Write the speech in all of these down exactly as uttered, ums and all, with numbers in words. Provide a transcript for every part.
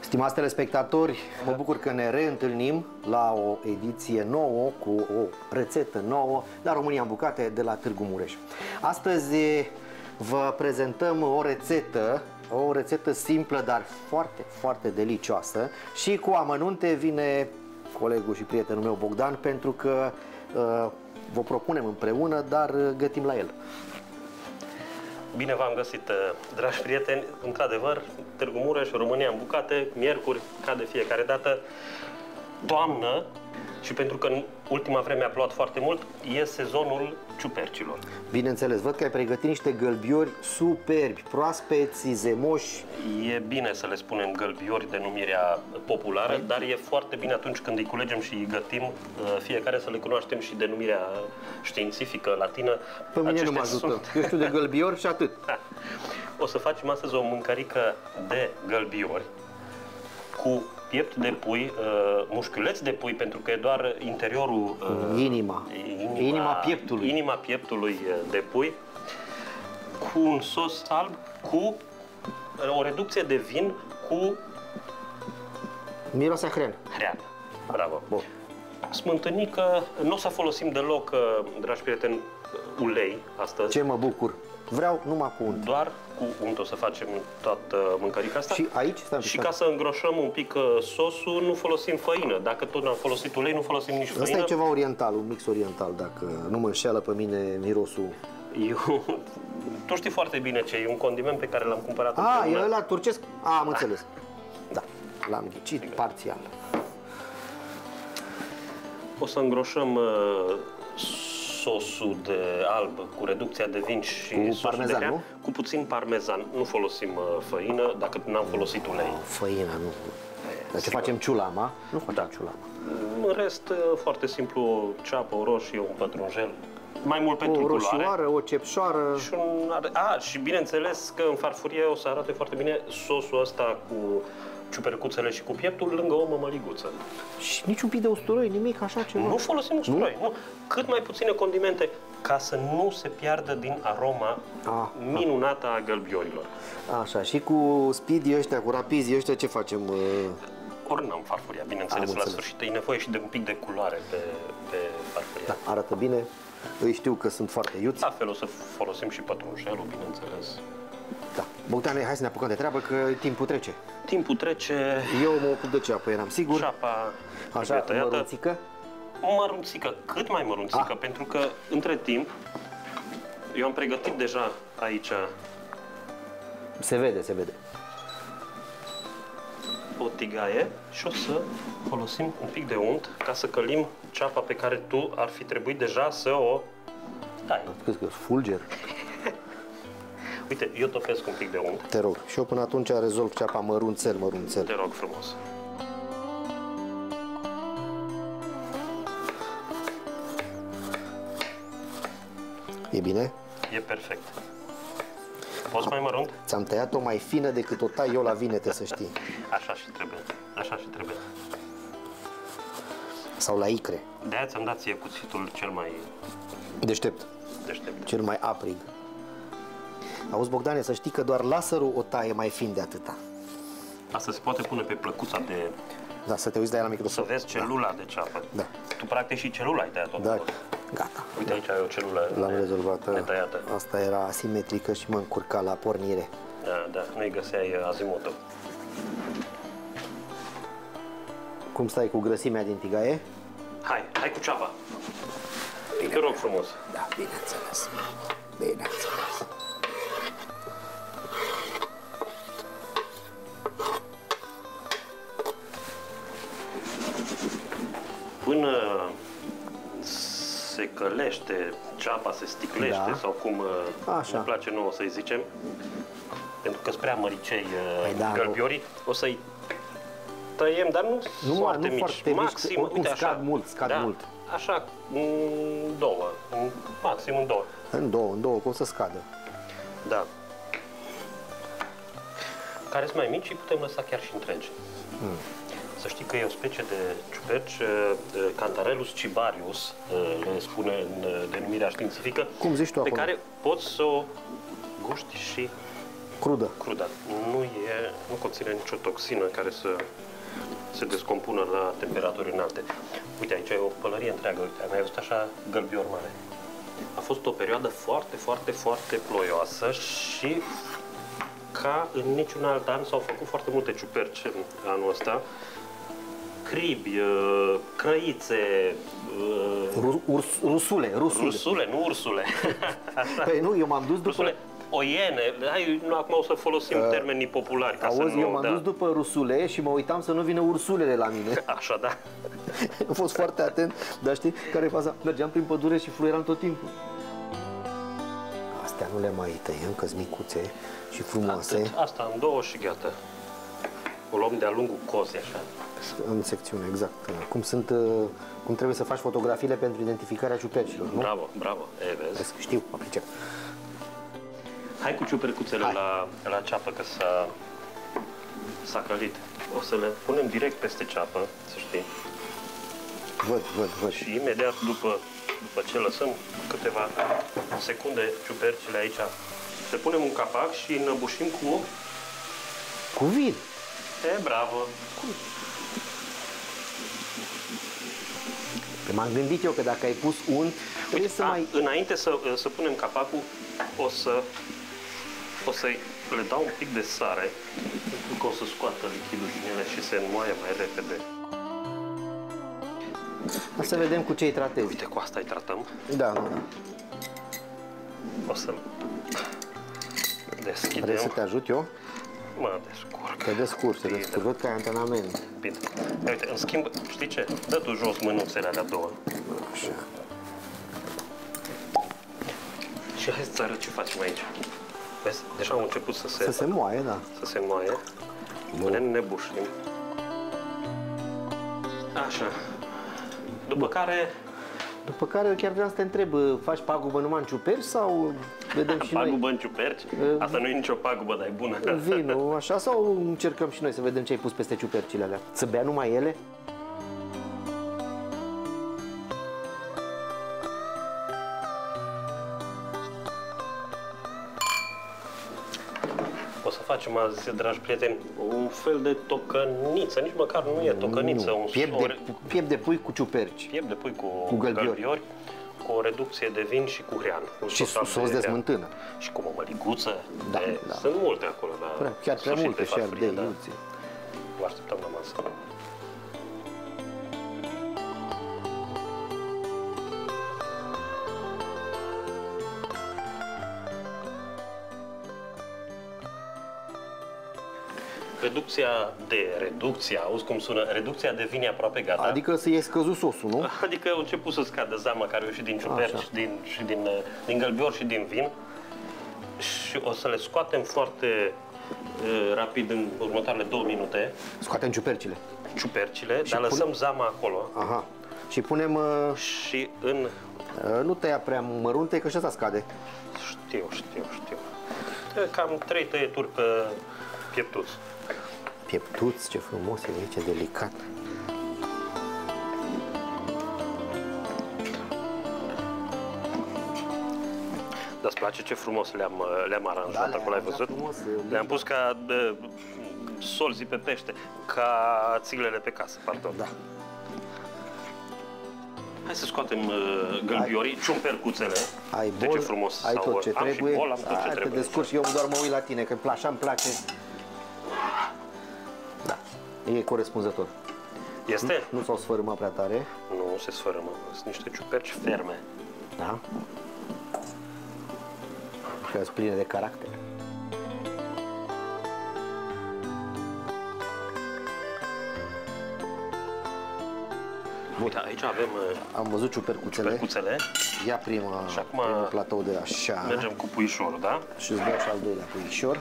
Stimați telespectatori, mă bucur că ne reîntâlnim la o ediție nouă, cu o rețetă nouă la România în bucate de la Târgu Mureș. Astăzi vă prezentăm o rețetă, o rețetă simplă, dar foarte, foarte delicioasă, și cu amănunte vine colegul și prietenul meu Bogdan, pentru că uh, vă propunem împreună, dar gătim la el. Bine v-am găsit, dragi prieteni. Într-adevăr, Târgu Mureș, România în bucate, miercuri, ca de fiecare dată, toamnă, și pentru că în ultima vreme a plouat foarte mult, e sezonul ciupercilor. Bineînțeles, văd că ai pregătit niște gălbiori superbi, proaspeți, zemoși. E bine să le spunem gălbiori, denumirea populară, Hai. dar e foarte bine atunci când îi culegem și îi gătim, fiecare să le cunoaștem și denumirea științifică, latină. Pe mine Aceștia nu mă ajută. Sunt... Eu știu de gălbiori și atât. O să facem astăzi o mâncărică de gălbiori cu piept de pui, uh, mușchiuleț de pui, pentru că e doar interiorul... Uh, inima. inima. Inima pieptului. Inima pieptului de pui, cu un sos alb, cu o reducție de vin, cu... Miroase hren. Hren. Bravo. Bun. Smântânică, nu o să folosim deloc, dragi prieteni, ulei astăzi. Ce mă bucur. Vreau numai cu unt. Doar cu unt o să facem toată mâncărica asta. Și aici? Stai, și stai. ca să îngroșăm un pic sosul, nu folosim făină. Dacă tot n-am folosit ulei, nu folosim nici făină. Asta e ceva oriental, un mix oriental, dacă nu mă înșeală pe mine mirosul. Eu... Tu știi foarte bine ce e, un condiment pe care l-am cumpărat. Ah, e ăla turcesc? Ah, am înțeles. Da, l-am ghicit parțial. O să îngroșăm uh, sosul de alb cu reducția de vin și cu sosul parmezan, de rea, nu? cu puțin parmezan. Nu folosim uh, făină, dacă n-am folosit ulei. Făină, nu. Dar ce facem ciulama? Nu facem da. ciulama. În rest, foarte simplu, o ceapă, o roșie, un pătrunjel. Mai mult pentru o culoare. roșioară, o cepșoară. Și, un... A, și bineînțeles că în farfurie o să arate foarte bine sosul ăsta cu ciupercuțele și cu pieptul lângă o mămăliguță. Și niciun pic de usturoi, nimic așa ceva? Nu folosim usturoi, nu? nu. Cât mai puține condimente, ca să nu se piardă din aroma a, minunată a gălbiorilor. Așa, și cu speedy ăștia, cu rapizii ăștia, ce facem? Ori n-am farfuria, bineînțeles, la sfârșit e nevoie și de un pic de culoare pe, pe farfuria. Da, arată bine, îi știu că sunt foarte iuți. La fel o să folosim și pătrunjelul, bineînțeles. Da. Bogdane, hai să ne apucăm de treabă, că timpul trece. Timpul trece... Eu mă ocup de ceapă, eram sigur. Ceapa așa, mărunțică? Mărunțică, cât mai mărunțică, ah. pentru că, între timp, eu am pregătit deja aici... Se vede, se vede. O tigaie și o să folosim un pic de unt ca să călim ceapa pe care tu ar fi trebuit deja să o dai. Crezi că fulger? Uite, eu topesc un pic de unt. Te rog. Și eu până atunci rezolv ceapa mărunțel, mărunțel. Te rog frumos. E bine? E perfect. Poți mai mărunt? Ți-am tăiat-o mai fină decât o tai eu la vinete, să știi. Așa și trebuie. Așa și trebuie. Sau la icre. De-aia ți-am dat ție cuțitul cel mai... Deștept. Deștept. Cel mai aprig. Auzi, Bogdane, să știi că doar laserul o taie mai fin de atâta. Asta se poate pune pe plăcuța de... Da, să te uiți la ea la microscop. Să vezi celula da. de ceapă. Da. Tu practic și celula ai tăiat-o. Da, gata. Uite, aici ai o celulă L-am rezolvat. netăiată. Asta era asimetrică și mă încurca la pornire. Da, da, nu-i găseai azimutul. Cum stai cu grăsimea din tigaie? Hai, hai cu ceapa. Bine. Te rog frumos. Da, bineînțeles. Bineînțeles. Până se călește ceapa, se sticlește, da. sau cum Așa. îmi place nouă să-i zicem, pentru că spre amăricei păi da, gălbiorii, o să-i tăiem, dar nu, nu foarte nu mici, foarte maxim, mici, uite, scad așa, mult, scad da, mult. Așa, în două, în, maxim în două. În două, în două, că o să scadă. Da. Care sunt mai mici și putem lăsa chiar și întregi. Hmm. Să știi că e o specie de ciuperci, Cantarellus cibarius, le spune în denumirea științifică, Cum zici tu pe acolo? care poți să o guști și Crudă. Crudă. Nu, e, nu conține nicio toxină care să se descompună la temperaturi înalte. Uite, aici e o pălărie întreagă. Uite, am mai văzut așa gălbior mare. A fost o perioadă foarte, foarte, foarte ploioasă și ca în niciun alt an s-au făcut foarte multe ciuperci în anul ăsta. Cribi, crăițe, Urs, rusule, rusule. Rusule, nu ursule. Păi nu, eu m-am dus după... Rusule, oiene, hai, nu, acum o să folosim uh, termenii populari. Ca auzi, să nu, eu m-am da. dus după rusule și mă uitam să nu vină ursulele la mine. Așa, da. Am fost foarte atent, dar știi care e faza? Mergeam prin pădure și fluieram tot timpul. Astea nu le mai tăiem, că-s micuțe și frumoase. Atât. Asta în două și gata. O luăm de-a lungul cozii, așa. În secțiune, exact. Cum sunt, cum trebuie să faci fotografiile pentru identificarea ciupercilor, nu? Bravo, bravo. E, vezi? Știu, mă pricep. Hai cu ciupercuțele la, la ceapă, că s-a s-a călit. O să le punem direct peste ceapă, să știi. Văd, văd, văd. Și imediat după, după ce lăsăm câteva secunde ciupercile aici, le punem un capac și înăbușim cu... Cu vin. E, bravo. M-am gândit eu că dacă ai pus unt, trebuie să a, mai... Înainte să, să punem capacul, o să, o să le dau un pic de sare, pentru că o să scoată lichidul din ele și se înmoaie mai repede. Uite, să vedem cu ce îi tratezi. Uite, cu asta îi tratăm. Da, da, da. O să deschidem. Vrei să te ajut eu? Mă descurc. Te descurci, te descurci. Văd că ai antrenament. Bine. Uite, în schimb, știi ce? Dă tu jos mânuțele alea două. Așa. Și hai să-ți arăt ce facem aici. Vezi? Deja au început să se... Să se moaie, da. Să se moaie. Le nebușim. Așa. După care... După care eu chiar vreau să te întreb, faci pagubă numai în ciuperci sau vedem și Pagubă noi? în ciuperci? Asta nu e nicio pagubă, dar e bună. Vinul, așa, sau încercăm și noi să vedem ce ai pus peste ciupercile alea? Să bea numai ele? O să facem azi, dragi prieteni, un fel de tocăniță, nici măcar nu e tocăniță. Nu. Un Piept, de, piept de pui cu ciuperci. Piept de pui cu, cu gălbiori. gălbiori, cu o reducție de vin și cu hrean. Și sos de smântână. Și cu mămăliguță. Da, de, da. Sunt multe acolo. La chiar prea multe și ardei, da. iuții. Vă așteptăm la masă. Reducția de reducția, auzi cum sună? Reducția de vin e aproape gata. Adică să iei scăzut sosul, nu? Adică a început să scadă zama care a ieșit din ciuperci, și din, și din, din gălbior și din vin. Și o să le scoatem foarte uh, rapid în următoarele două minute. Scoatem ciupercile. Ciupercile, și dar pun... lăsăm zama acolo. Aha. Și punem... Uh... Și în... Uh, nu tăia prea mărunte, că și asta scade. Știu, știu, știu. Cam trei tăieturi pe pieptuț. Pieptuț, ce frumos e aici, ce delicat. Dar îți place ce frumos le-am le-am aranjat, da, acolo ai văzut? Le-am pus ca de, solzi pe pește, ca țiglele pe casă, pardon. Da. Hai să scoatem uh, gălbiorii, ciumpercuțele. Ai bol, de ce frumos ai tot ce am trebuie. Și bol, am tot ce Hai, trebuie. te descurci, eu doar mă uit la tine, că așa îmi place. Da, e corespunzător. Este? Nu, nu s-au sfărâmat prea tare. Nu se sfărâmă, sunt niște ciuperci ferme. Da. Și sunt pline de caracter. Uite, aici avem Am văzut ciupercuțele. ciupercuțele. Ia prima, și acum primul platou de așa. Mergem cu puișorul, da? Și îți dau și al doilea puișor.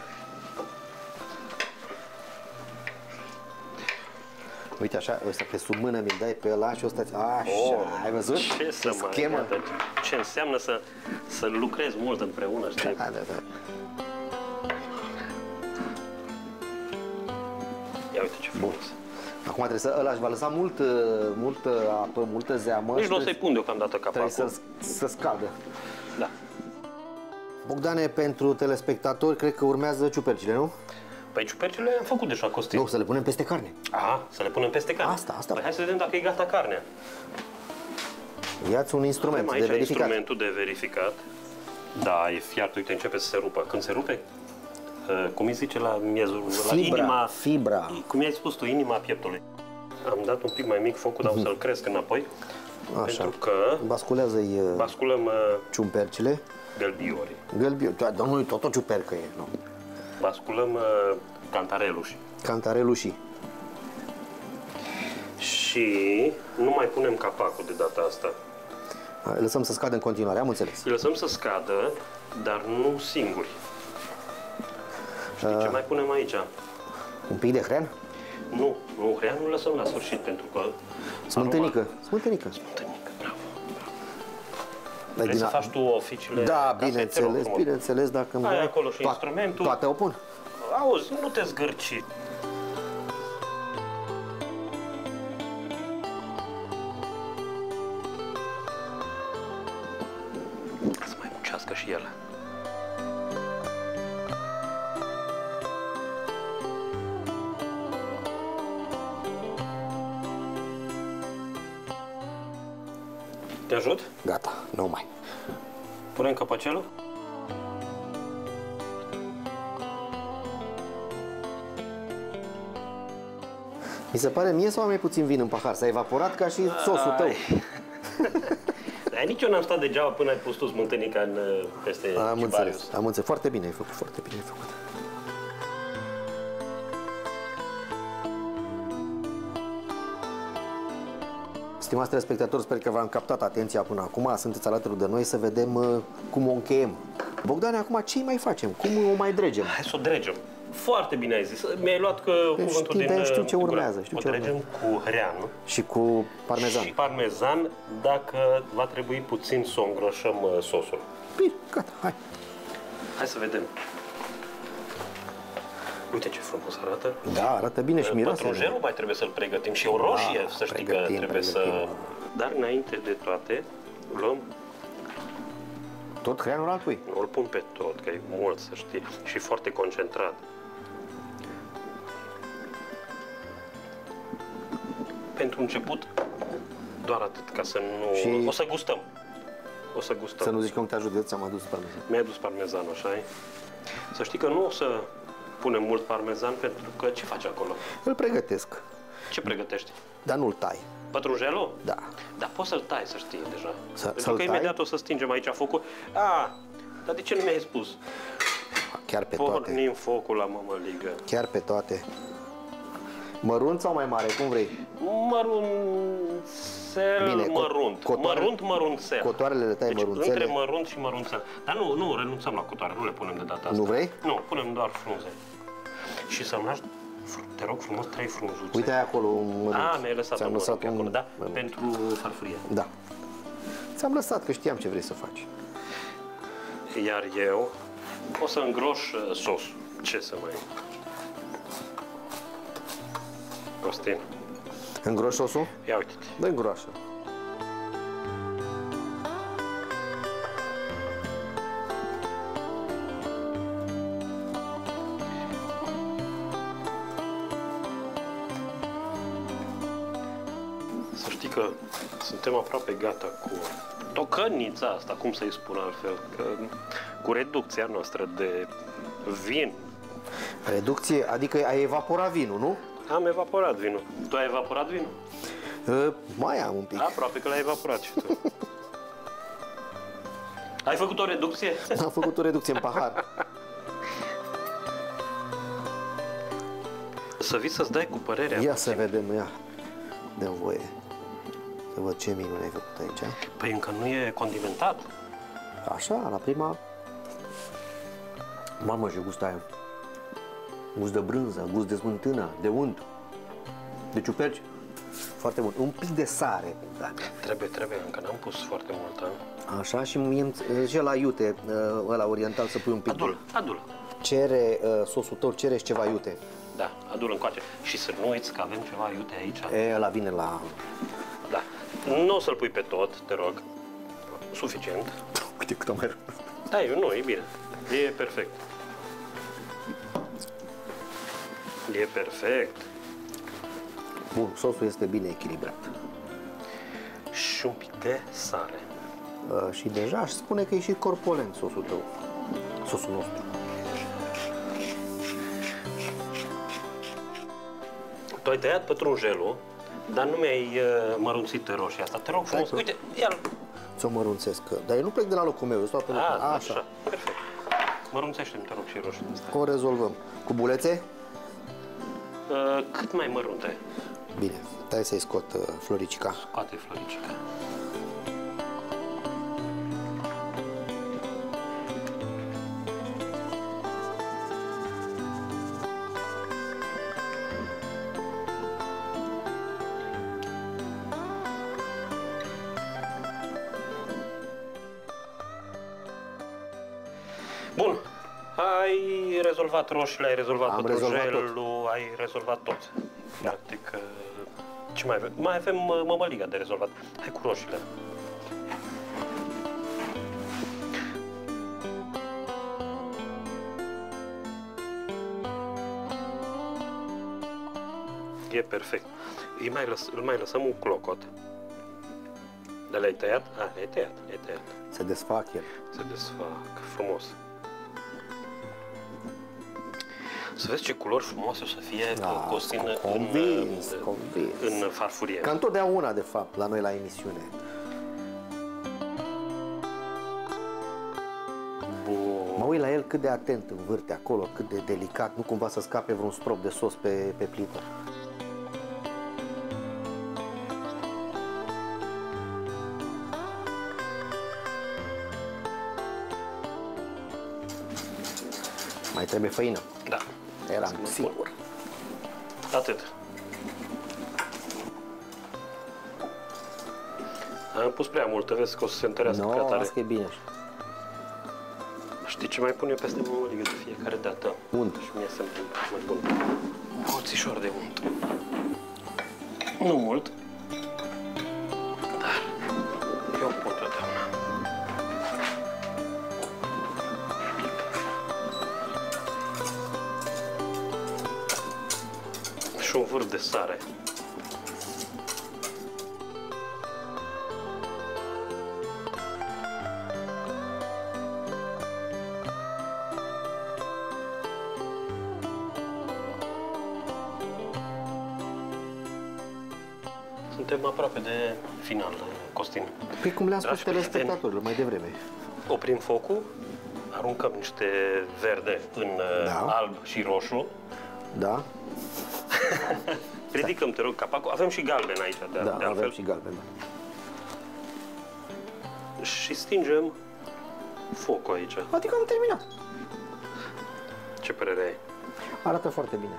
Uite așa, ăsta pe sub mână mi-l dai pe ăla și ăsta, așa, Oh, ai văzut? Ce să mă schemă. Ce înseamnă să, să lucrezi mult împreună, știi? Da, da, da. Ia uite ce frumos. Acum trebuie să, ăla își va lăsa mult, multă apă, multă zeamă. Nici nu o să-i pun deocamdată Trebuie capacul. să, să scadă. Da. Bogdane, pentru telespectatori, cred că urmează ciupercile, nu? Păi ciupercile am făcut deja, Costin. Nu, să le punem peste carne. Aha, să le punem peste carne. Asta, asta. Păi hai să vedem dacă e gata carnea. Ia-ți un instrument Avem aici de verificat. instrumentul de verificat. Da, e fiart, uite, începe să se rupă. Când se rupe, uh, cum îi zice la miezul, la Fibra, inima, fibra. cum i-ai spus tu, inima pieptului. Am dat un pic mai mic focul, dar o să-l cresc înapoi. Așa. Pentru că Basculează-i uh, basculăm uh, ciumpercile. gălbiorii. Gălbiu, da, nu, tot o ciupercă e, nu. Basculăm uh, cantareluși. Cantarelușii. Și nu mai punem capacul de data asta. Îl lăsăm să scadă în continuare, am înțeles. Îi lăsăm să scadă, dar nu singuri. Știi ce mai punem aici? Un pic de hrean? Nu, nu, hreanul lăsăm la sfârșit, pentru că... Smântânică, aroma- smântânică. Smântânică, bravo. Dai Vrei din să a- faci tu oficiile? Da, casei? Te rog bineînțeles, frumos. bineînțeles, dacă îmi Ai dai acolo și toate- instrumentul. Toate o pun? Auzi, nu te zgârci. Să mai muncească și el. Te ajut? Gata, nu mai. Punem capacelul? Mi se pare mie sau mai puțin vin în pahar? S-a evaporat ca și sosul tău. Dar nici eu n-am stat degeaba până ai pus tu smântânica în, peste Am Cibarius. înțeles, am înțeles. Foarte bine ai făcut, foarte bine ai făcut. Stimați telespectatori, sper că v-am captat atenția până acum. Sunteți alături de noi să vedem uh, cum o încheiem. Bogdane, acum ce mai facem? Cum o mai dregem? Hai să o dregem. Foarte bine ai zis. Mi-ai luat că Deci cuvântul știi, din dar știu uh, ce gură. urmează, știu o ce dregem cu hrean Și cu parmezan. și parmezan, dacă va trebui puțin să o îngroșăm uh, sosul. Bine, gata, hai. Hai să vedem. Uite ce frumos arată. Da, arată bine și miroase. Pătrunjelul mai trebuie să-l pregătim și o roșie, Da, să știi că pregătim, trebuie să... pregătim. Dar înainte de toate, luăm, Tot hreanul al pui. nu îl pun pe tot, că e mult, să știi, și foarte concentrat. Pentru început, doar atât, ca să nu... Și- O să gustăm. O să gustăm. Să nu zici că nu te ajut, eu ți-am adus parmezan. Mi-ai adus parmezan, așa -i? Să știi că nu o să punem mult parmezan, pentru că ce faci acolo? Îl pregătesc, Ce pregătești? dar nu-l tai. Pătrunjelul? Da. Dar poți să-l tai, să știi deja. Să- Pentru să-l că tai? imediat o să stingem aici focul. A, dar de ce nu mi-ai spus? Chiar pe toate. Pornim focul la mămăligă. Chiar pe toate. Mărunt sau mai mare, cum vrei? Mărunțel, Bine, co- mărunt. cotoare- Mărunt, mărunțel. Cotoarele le tai deci, mărunțele? între mărunt și mărunțel. Dar nu, nu, renunțăm la cotoare, nu le punem de data asta. Nu vrei? Nu, punem doar frunze. Și să-mi lași, te rog frumos, trei frunzuțe. Uite ai acolo un mărunt. A, mi-ai lăsat Ți-am un lăsat mărunt acolo, da? mărunt. Pentru farfurie. Da. Ți-am lăsat, că știam ce vrei să faci. Iar eu o să îngroș uh, sosul. Ce să mai... Costin, Îngroși sosul? ia uite-te. Dă îngroașă. Să știi că suntem aproape gata cu tocănița asta, cum să-i spun altfel, că, cu reducția noastră de vin. Reducție, adică ai evaporat vinul, nu? Am evaporat vinul. Tu ai evaporat vinul? Uh, mai am un pic. Aproape că l-ai evaporat și tu. Ai făcut o reducție? Am făcut o reducție în pahar. Să vii să-ți dai cu părerea. Ia să vedem, ia. Dă-mi voie. Să văd ce minune ai făcut aici. Păi încă nu e condimentat. Așa, la prima... Mamă, ce gust aia. Gust de brânză, gust de smântână, de unt, de ciuperci. Foarte bun. Un pic de sare. Da. Trebuie, trebuie, încă n-am pus foarte mult, a? Așa, și mie îmi- și la iute, ăla oriental, să pui un pic. Adul, adul. Cere uh, sosul tău, cere și ceva iute. Da, adul încoace. Și să nu uiți că avem ceva iute aici. E, ăla vine la... Da. Nu o să-l pui pe tot, te rog. Suficient. Uite cât am mai rămas. Da, eu nu, e bine. E perfect. E perfect. Bun, sosul este bine echilibrat. Și un pic de sare. Uh, și deja aș spune că e și corpulent sosul tău. Sosul nostru. Tu ai tăiat pătrunjelul, dar nu mi-ai uh, mărunțit roșia asta. Te rog frumos, uite, ia-l. Ți-o mărunțesc. Dar eu nu plec de la locul meu, eu stau pe locul. A, Așa. așa, perfect. Mărunțește-mi, te rog, și roșia asta. O rezolvăm. Cu bulețe? Uh, cât mai mărunte? Bine, stai să-i scot uh, floricica. Scoate floricica. Bun, ai rezolvat roșiile, ai rezolvat Am rezolvat pătrunjelul, ai rezolvat tot. Da. Practic, uh, ce mai avem? Mai avem uh, mămăliga de rezolvat. Hai cu roșiile. E perfect. Îi mai lăs, îl mai lăsăm un clocot. Dar le-ai tăiat? A, le-ai tăiat, le-ai tăiat. Se desfac el. Se desfac frumos. Să vezi ce culori frumoase o să fie Da, Costin în, convins, în, convins. în farfurie. Ca întotdeauna, de fapt, la noi la emisiune. Bun. Mă uit la el cât de atent învârte acolo, cât de delicat, nu cumva să scape vreun strop de sos pe, pe plită. Mai trebuie făină. Da. Eram Să mă sigur. Atât. Am pus prea multă, vezi că o să se întărească Nu, prea no, tare. asta e bine. Știi ce mai pun eu peste mămăligă de fiecare dată? Unt. Și mie să-mi mai bun. Un mulțișor de unt. Nu mult. Dar eu pun totdeauna. Și un vârf de sare. Suntem aproape de final, Costin. Păi cum le-am spus Dragi prieteni, telespectatorilor mai devreme. oprim focul, aruncăm niște verde în Da. alb și roșu. Da? Ridicăm, te rog, capacul. Avem și galben aici, de, Da, de avem altfel. și galben. Și stingem focul aici. Adică am terminat. Ce părere ai? Arată foarte bine.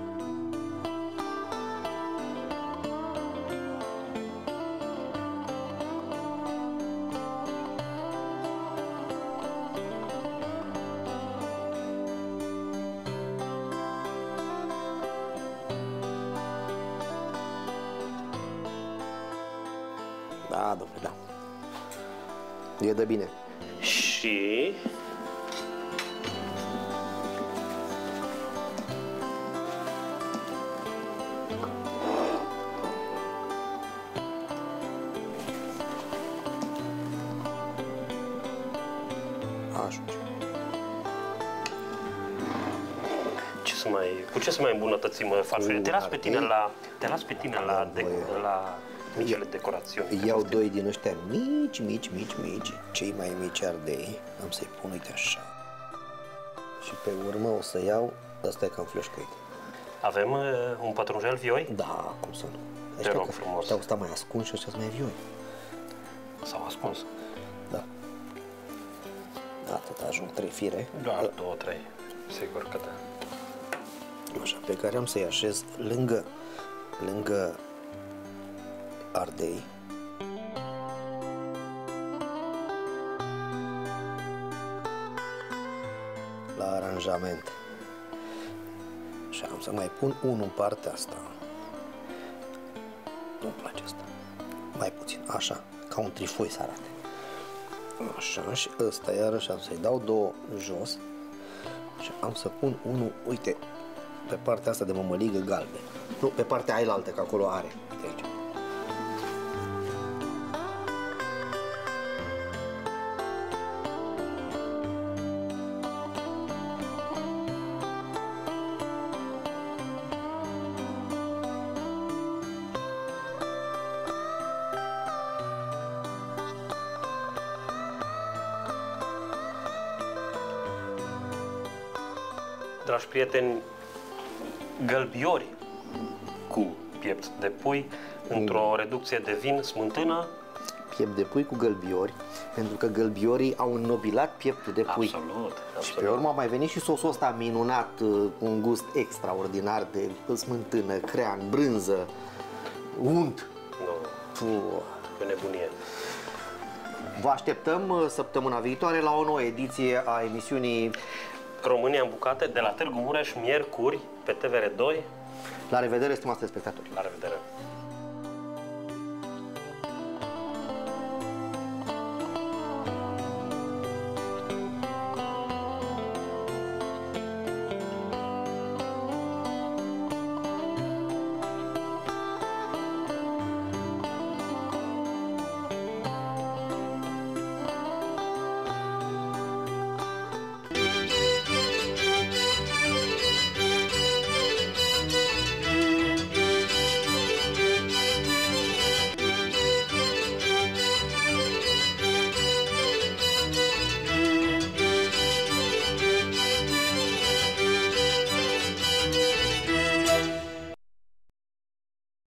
Da, domnule, da. E de bine. Și... Ajunge. Ce să mai, cu ce să mai îmbunătățim farfurile? Te las pe tine la, te las pe tine la, de, la micile decorațiuni. Iau doi din ăștia mici, mici, mici, mici, cei mai mici ardei. Am să-i pun, uite așa. Și pe urmă o să iau, ăsta e cam fleșcăit. Avem uh, un pătrunjel vioi? Da, cum să nu. Te rog frumos. Ăștia au stat mai ascunși și ăștia sunt mai vioi. S-au ascuns. Da. Atât, ajung trei fire. Doar două, trei. Sigur că da. Așa, pe care am să-i așez lângă, lângă ardei. La aranjament. Și am să mai pun unul în partea asta. Nu-mi place asta. Mai puțin, așa, ca un trifoi să arate. Așa, și ăsta iarăși am să-i dau două jos și am să pun unul, uite, pe partea asta de mămăligă galben. Nu, pe partea ailaltă, că acolo are. Uite aici. Dragi prieteni, gălbiori cu piept de pui într-o reducție de vin, smântână. Piept de pui cu gălbiori, pentru că gălbiorii au înnobilat pieptul de pui. Absolut, absolut. Și pe urmă a mai venit și sosul ăsta minunat, cu un gust extraordinar de smântână, crean, brânză, unt. Nu, Puh. e nebunie. Vă așteptăm săptămâna viitoare la o nouă ediție a emisiunii România în bucate, de la Târgu Mureș, miercuri, pe T V R doi. La revedere, stimați spectatori! La revedere!